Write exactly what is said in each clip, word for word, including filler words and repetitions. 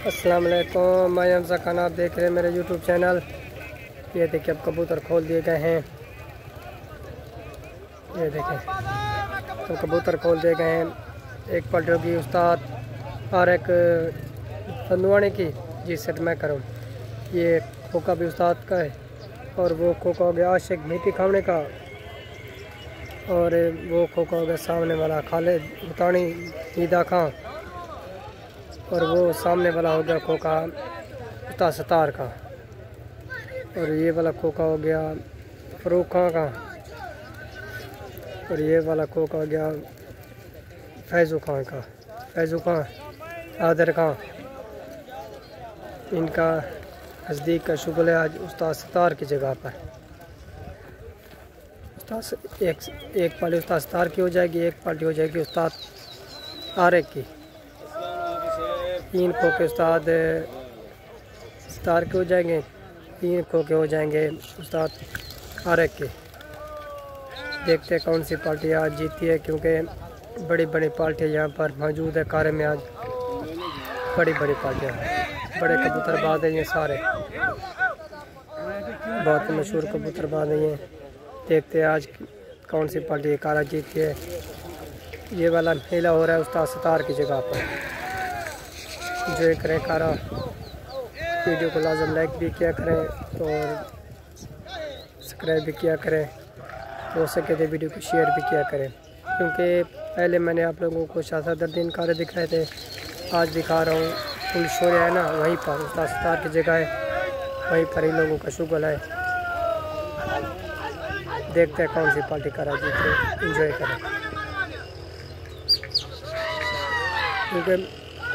अस्सलाम वालेकुम, मैं हमजा खान, आप देख रहे हैं मेरे यूट्यूब चैनल। ये देखिए अब कबूतर खोल दिए गए हैं। ये देखें तो कबूतर खोल दिए गए हैं। एक पलट होगी उस्ताद और एक फंदुआने की, जी सेट मैं करूँ। ये खोखा भी उस्ताद का है और वो खोखा हो गया आशिक मीठी खाने का, और वो खोखा हो गया सामने वाला खालिद भुतानी ईदा खां, और वो सामने वाला हो गया खोखा उस्ताद सतार का, और ये वाला खोखा हो गया फरूक खां का, और ये वाला खोखा हो गया फैज़ू खां का। फैज़ू खां, आदर खां, इनका नज़दीक का शुगल है आज उस्ताद सतार की जगह पर। उस्ताद एक एक पार्टी उस्ताद सतार की हो जाएगी, एक पार्टी हो जाएगी उस्ताद आरिक की। तीन खोखे उस्ताद सतार के हो जाएंगे, तीन खोखे हो जाएंगे उस्ताद आरिक के। देखते हैं कौन सी पार्टी आज जीती है, क्योंकि बड़ी बड़ी पार्टियाँ यहाँ पर मौजूद है कारे में। आज बड़ी बड़ी पार्टियाँ, बड़े कबूतरबाज हैं ये सारे, बहुत मशहूर कबूतरबाज हैं ये। देखते हैं आज कौन सी पार्टी कारा जीती है। ये वाला मेला हो रहा है उस्ताद सतार की जगह पर। जो करें कारा, वीडियो को लाजम लाइक भी किया करें और सब्सक्राइब भी किया करें, हो सके तो वीडियो को शेयर भी किया करें। क्योंकि पहले मैंने आप लोगों को शाहदरदीन कारे दिखाए थे, आज दिखा रहा हूँ फुल शोर है ना, वहीं पर उस्ताद सतार की जगह है, वहीं पर ही लोगों का शुगल है। देखते हैं कौन सी पार्टी करा जीते, एंजॉय करें। क्योंकि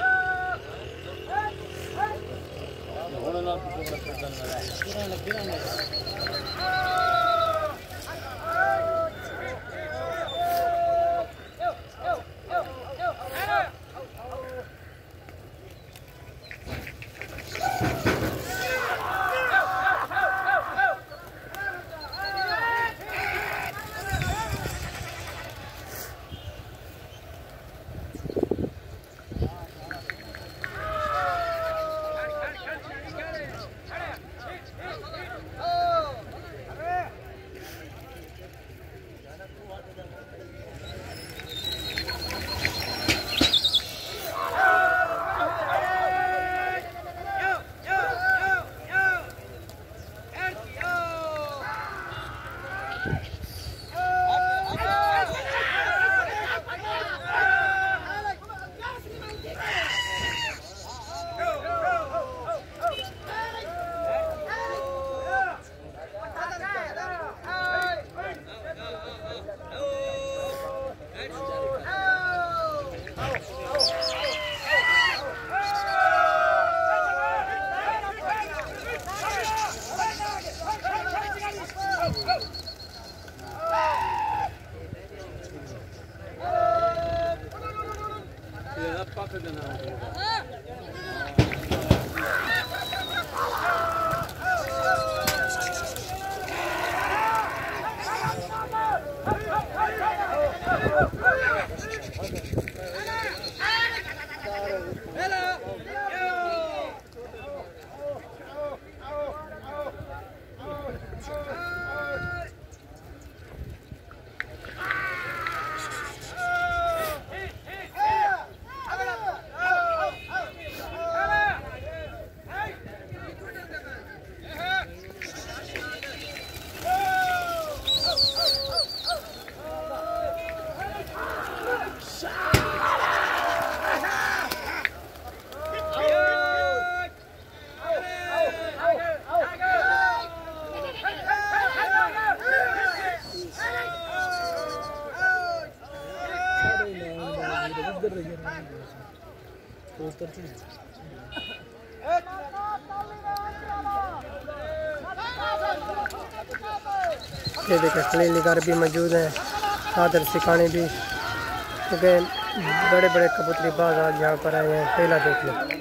ये देखिए खलील निगार भी मौजूद हैं, आदर सिखाने भी, क्योंकि बड़े बड़े कबूतरी बाज आज यहाँ पर आए हैं पहला देखने।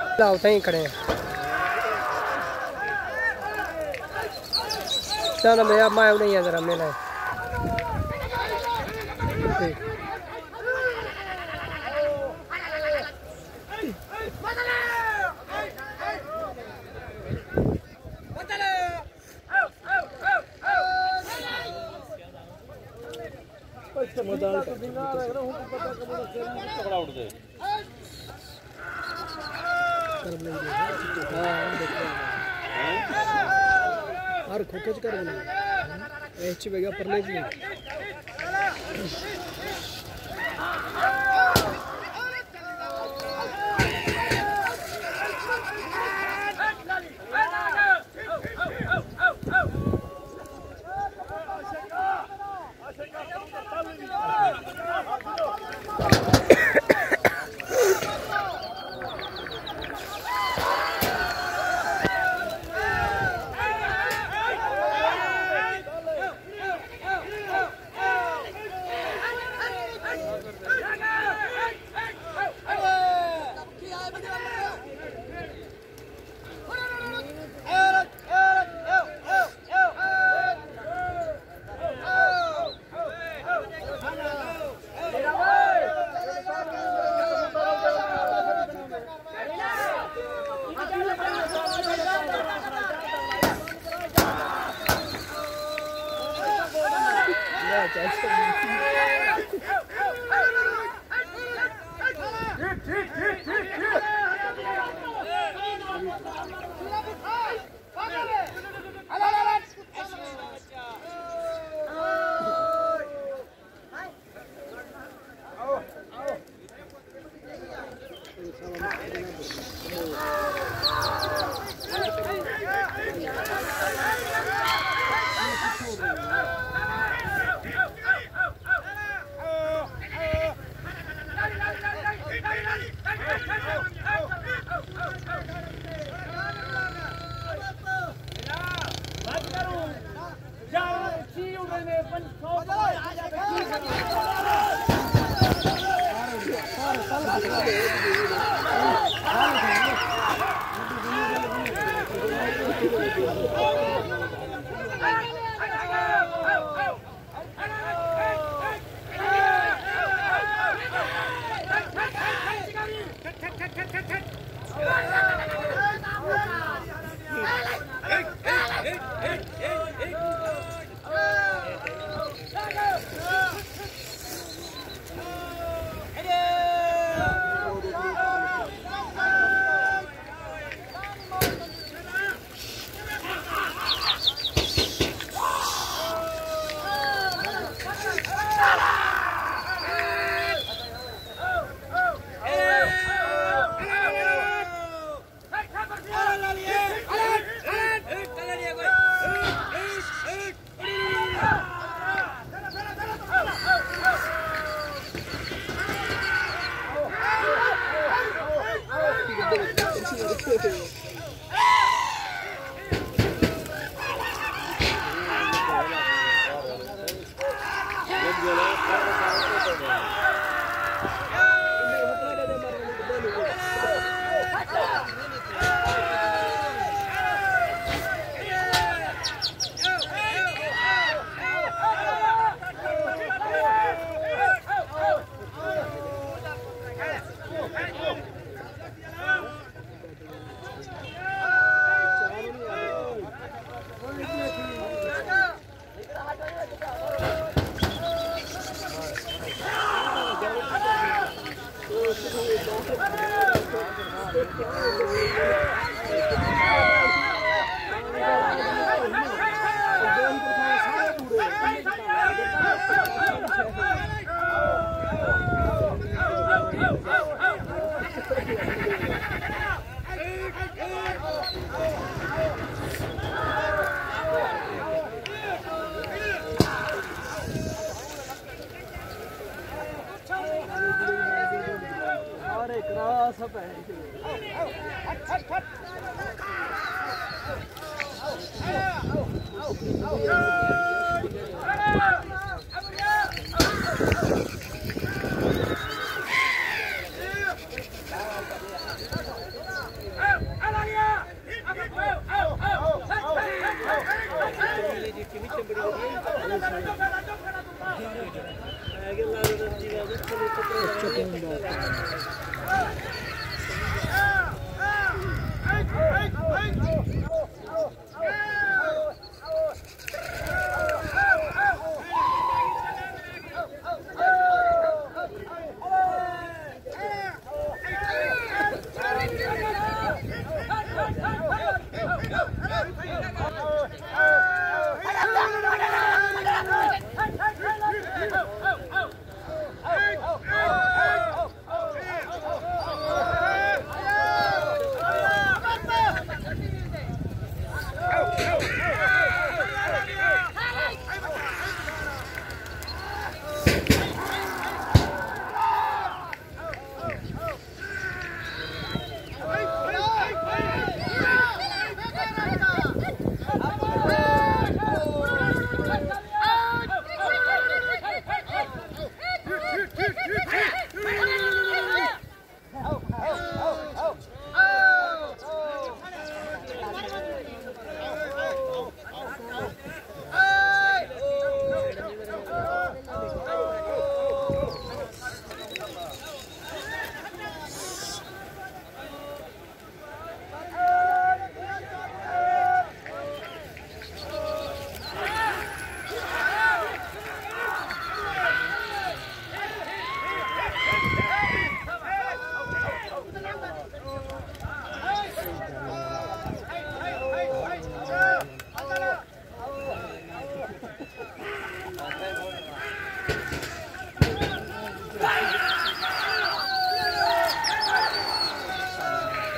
उठे ही खड़े हैं। चलो भैया मैं नहीं है जरा मेला और खोखच कर बना एच बेगा पर ले जी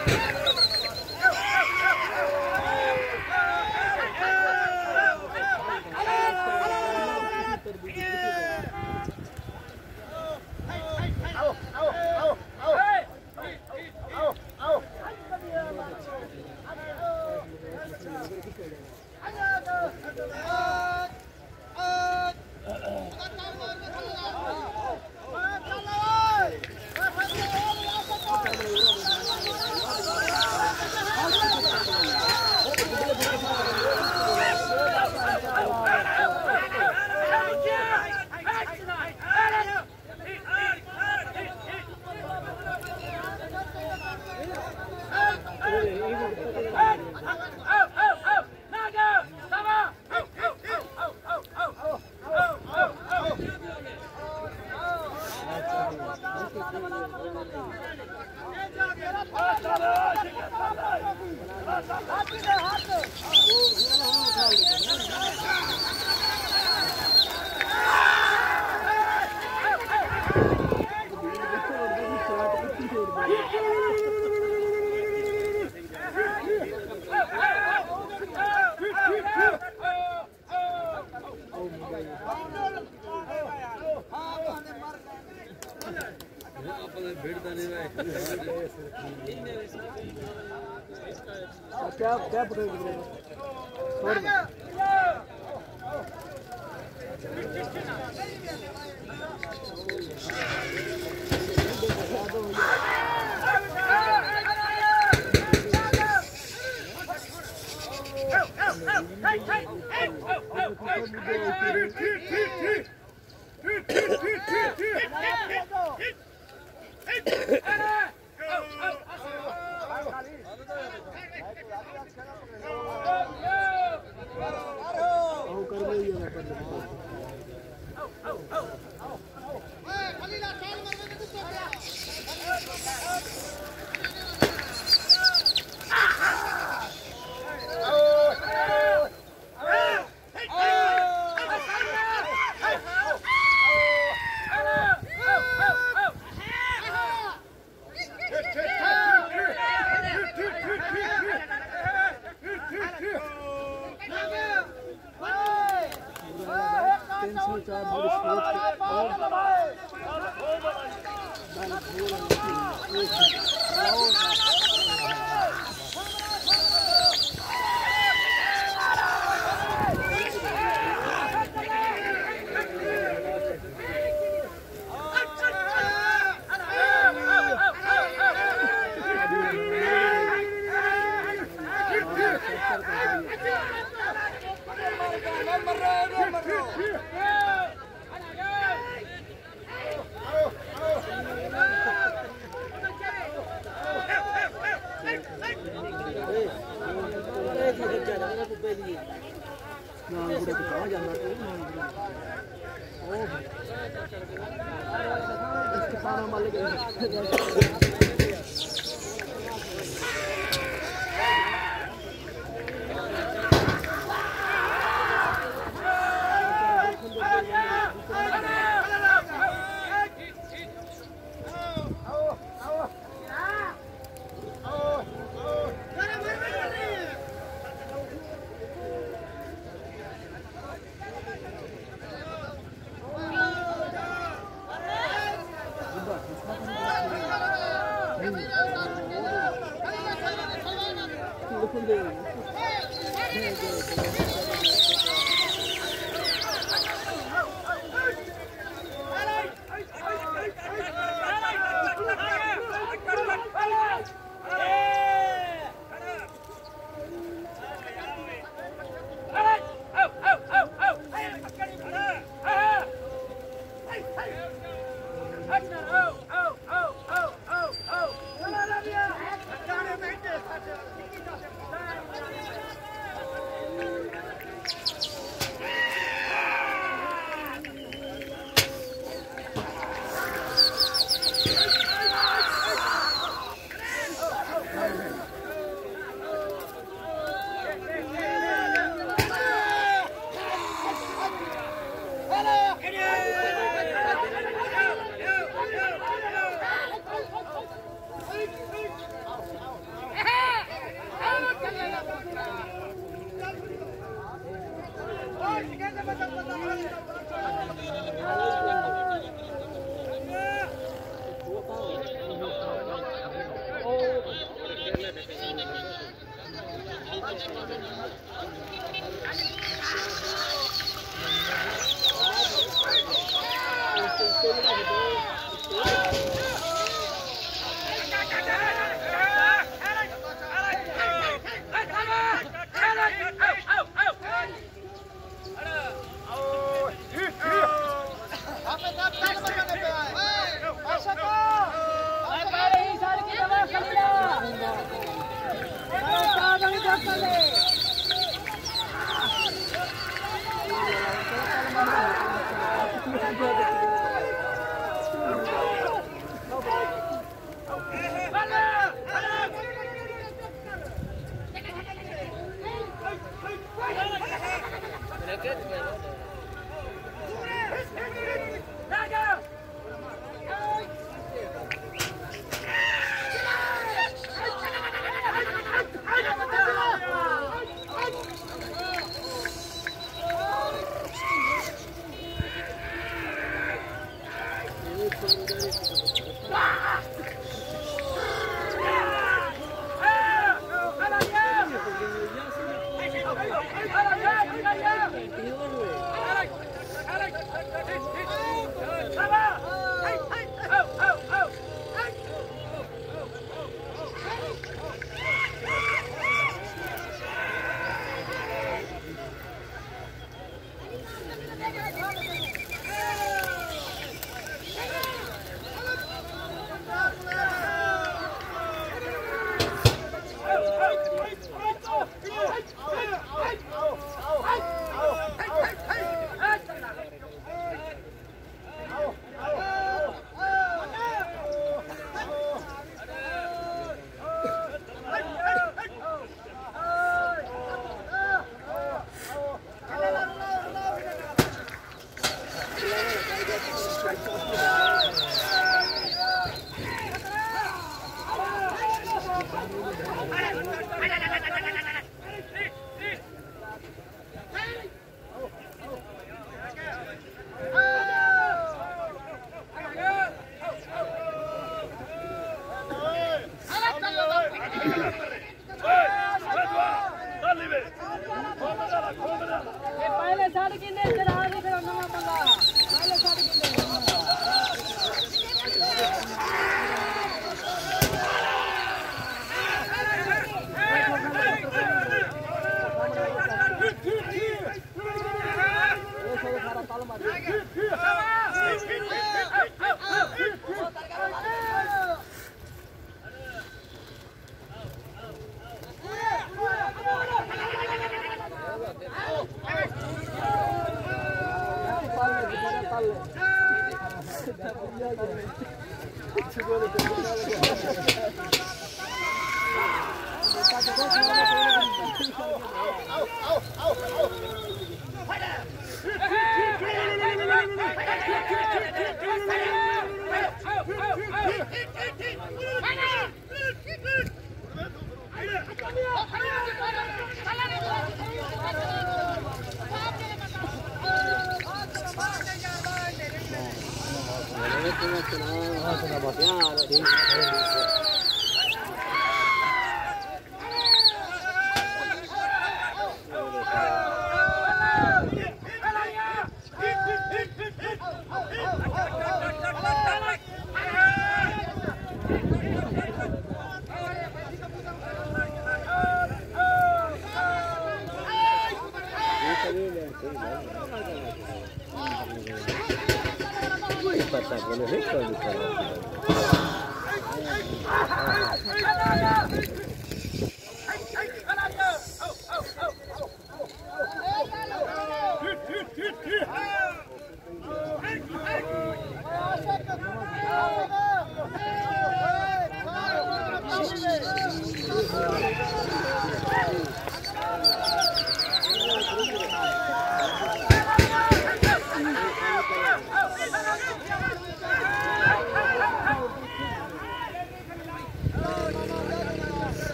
क्या क्या पकड़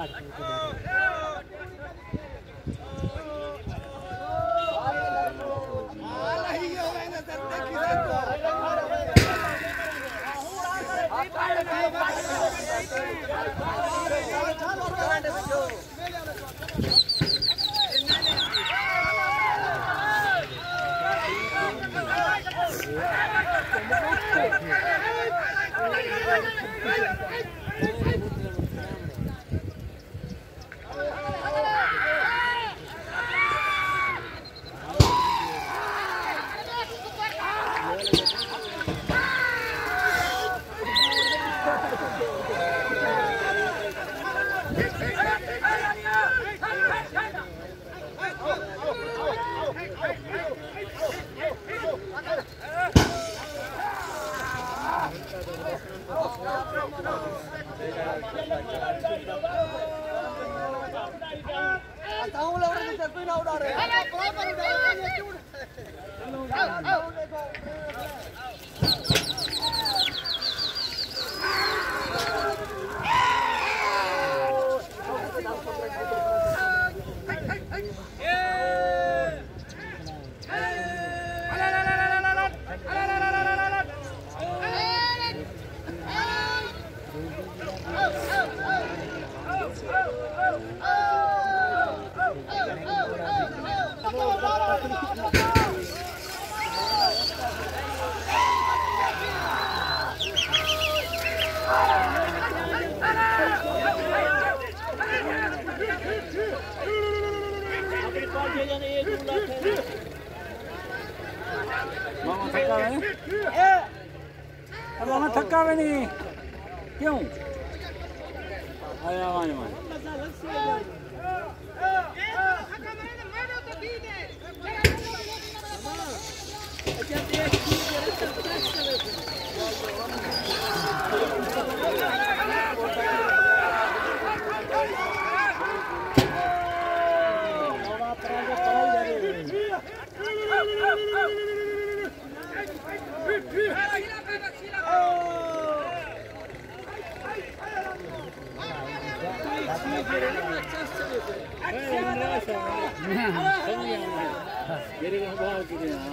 मामा थका है? अब मामा थका है नहीं क्यों? आया आवाज़ में मेरे को बहुत की है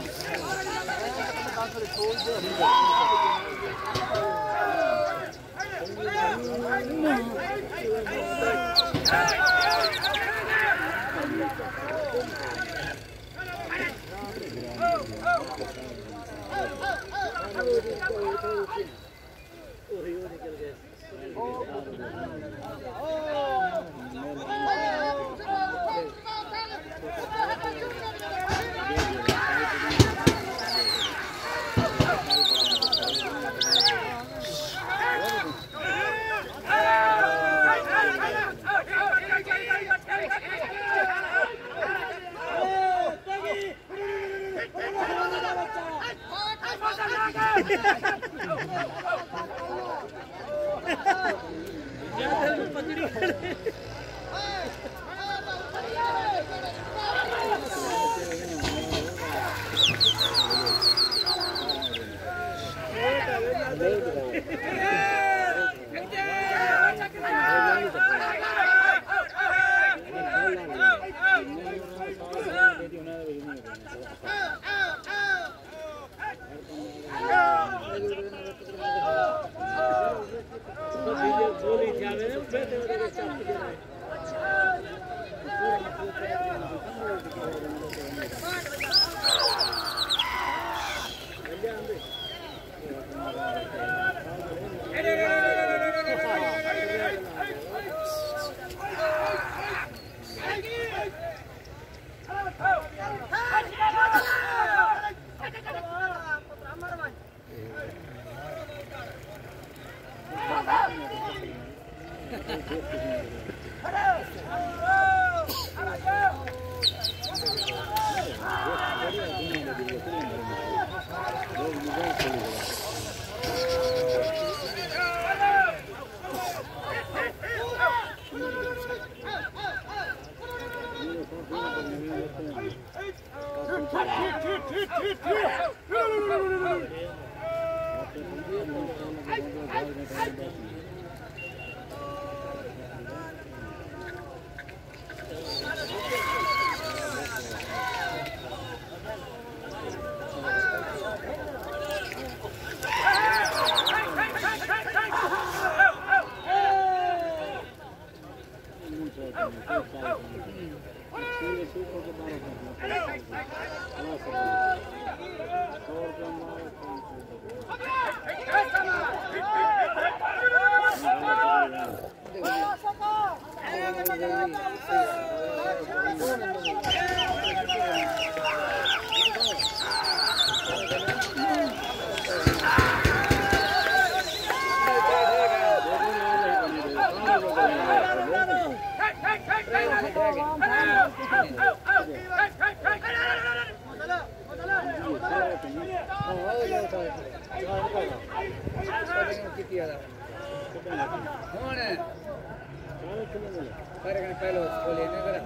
पहले बोले ना करा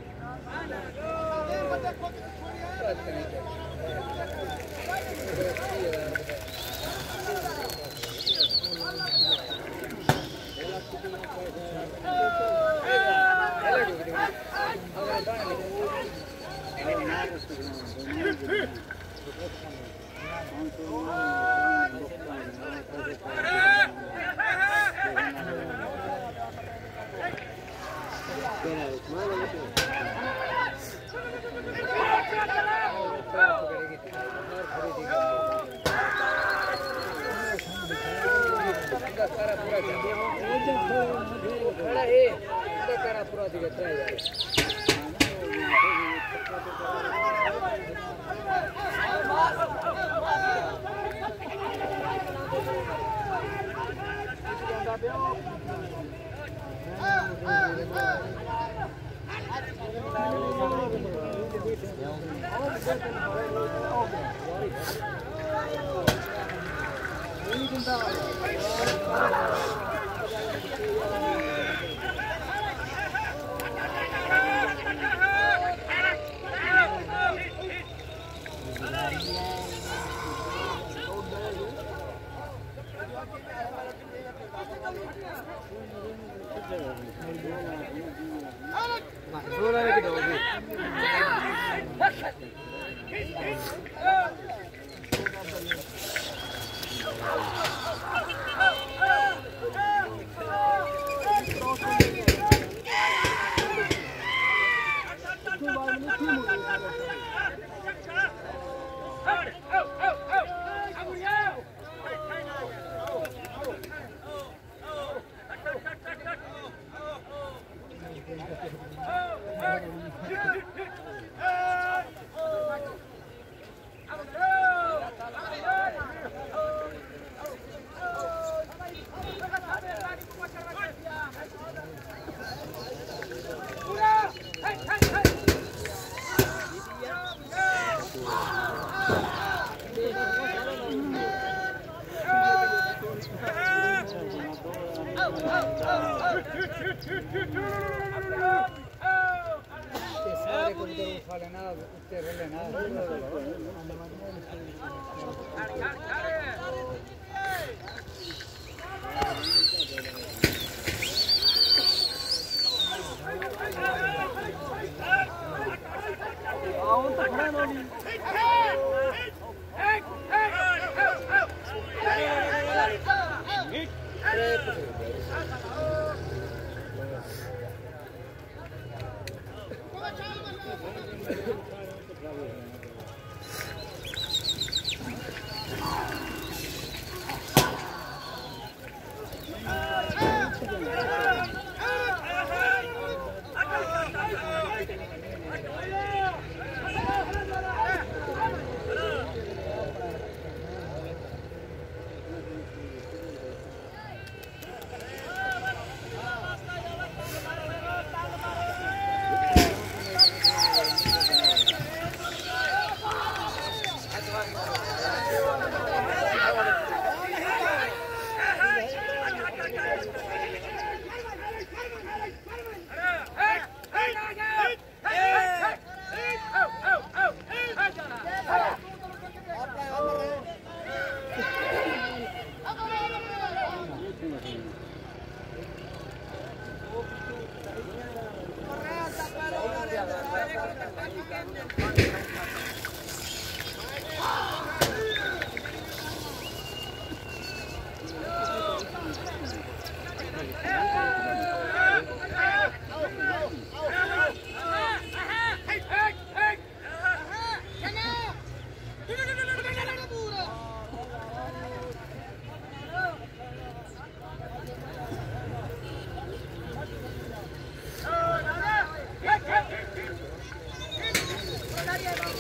पूरा दिखता है Nadie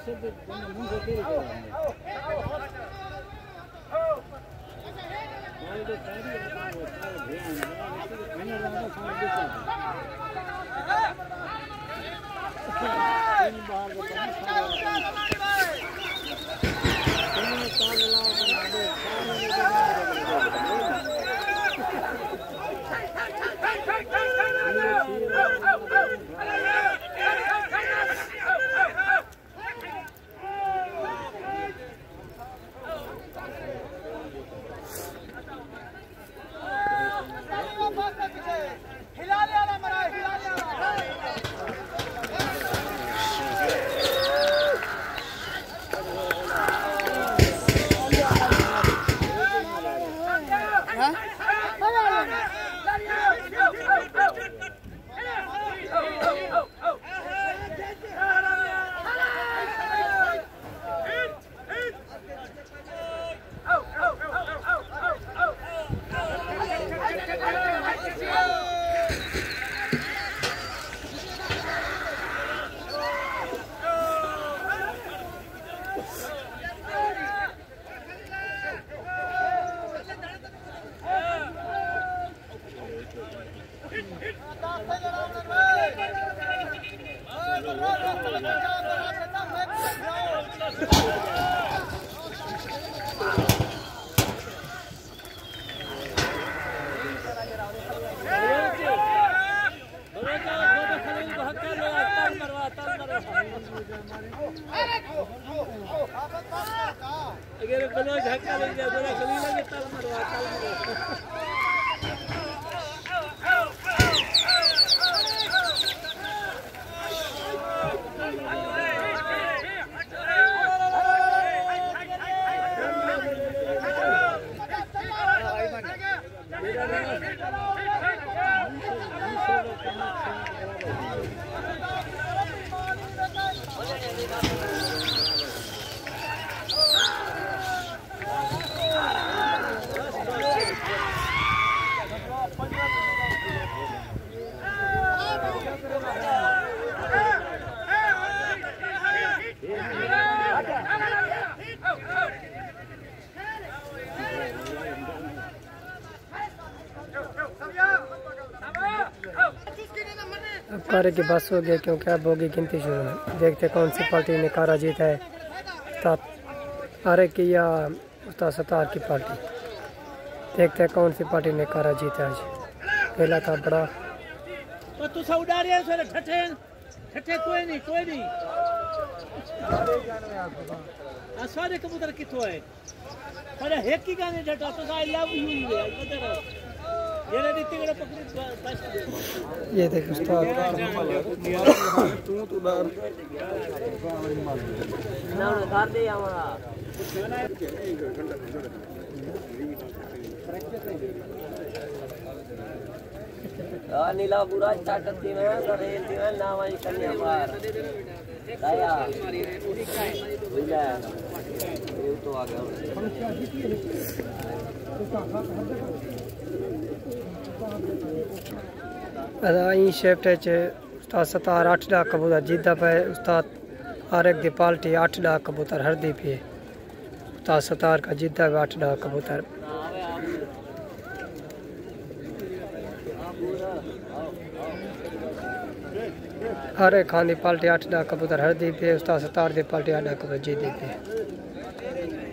अगर बनो झटका लग जाए बड़ा खली लगे तल मरवा तल मरवा अब कारे की बस हो गया क्योंकि अब होगी गिनती शुरू है। देखते कौन सी पार्टी ने कारा जीता है, आरे की या उस्ताद सत्तार की पार्टी। देखते हैं कौन सी पार्टी ने कारा जीता आज। पहला था बड़ा तो तू सब उड़ा रहे हैं ठठे ठठे कोई नहीं कोई नहीं आ सारे कबूतर किथों है पर एक ही गाने ठठा तो आई लव यू ही है बता ये रे तिगड़े पकड़ी बस ये देख उस्ताद तू तू डर ना ना धार दे हमारा आ नीला पूरा स्टार्ट थी मैं करे थी मैं नाम आई कन्या पार दया बुझा ये तो आ गया अदाई शिफ्ट च उस्ताद सत्तार अठ डा कबूतर जीता पे। उस्ताद आरक दी पार्टी अठ डा कबूतर हरदी पे। उस्ताद सत्तार का जीता पे अठ डा कबूतर। हरे खान दी पार्टी अठ डा कबूतर हरदी पे। उस्ताद सत्तार दी पार्टी अठ डा कबूतर जीती पे।